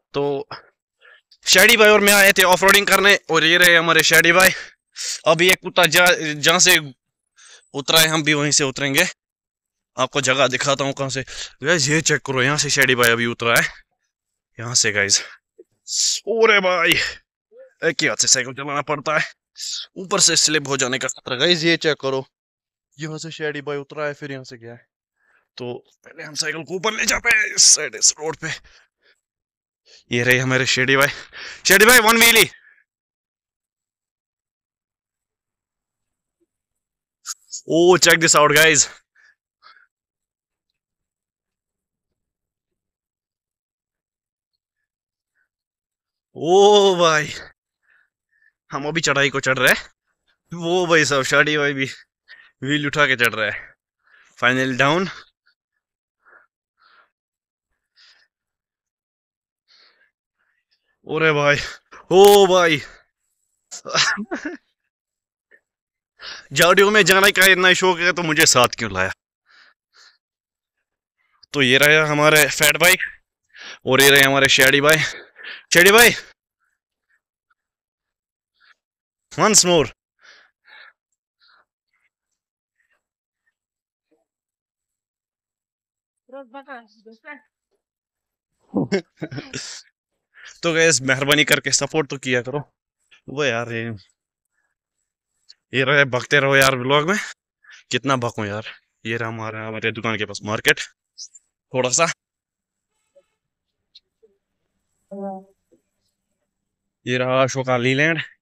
तो शैडी भाई और मैं आए थे ऑफ रोडिंग करने, और ये रहे हमारे शैडी भाई। अभी एक कुत्ता जहाँ से उतरा है हम भी वहीं से उतरेंगे। आपको जगह दिखाता हूँ कहाँ से। गाइस ये चेक करो, यहाँ से शैडी भाई अभी उतरा है, यहाँ से गाइस। ओरे भाई, एक ही हाथ से साइकिल चलाना पड़ता है, ऊपर से स्लिप हो जाने का खतरा। गाइस ये चेक करो, यहाँ से शैडी भाई उतरा है, फिर यहाँ से गया है। तो पहले हम साइकिल को ऊपर ले जाते हैं इस साइड, इस रोड पे। ये रहे हमारे शेडी भाई। शेडी भाई वन व्हीली। ओ चेक दिस आउट गाइस। ओ भाई, हम अभी चढ़ाई को चढ़ रहे हैं। वो भाई साहब शेडी भाई भी व्हील उठा के चढ़ रहा है। Final down. ओरे भाई, ओ भाई। झाड़ियों में जाने का इतना शौक है तो मुझे साथ क्यों लाया। तो ये रहे हमारे फैट बाइक, और ये रहे हमारे शेडी भाई। शेडी भाई वंस मोर। तो गैस मेहरबानी करके सपोर्ट तो किया करो। वो यार ये रहे, भगते रहो यार व्लॉग में। कितना भगूं यार। ये रहा हमारे हमारे दुकान के पास मार्केट, थोड़ा सा। ये रहा अशोका लीलैंड।